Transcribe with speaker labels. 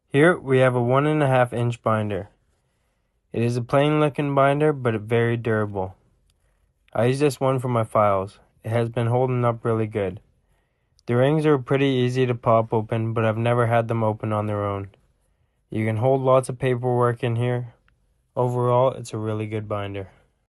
Speaker 1: Here we have a 1.5-inch binder. It is a plain looking binder, but very durable. I use this one for my files. It has been holding up really good. The rings are pretty easy to pop open, but I've never had them open on their own. You can hold lots of paperwork in here. Overall, it's a really good binder.